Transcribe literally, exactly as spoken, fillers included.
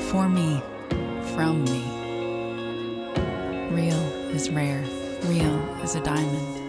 For me, from me. Real is rare, real is a diamond.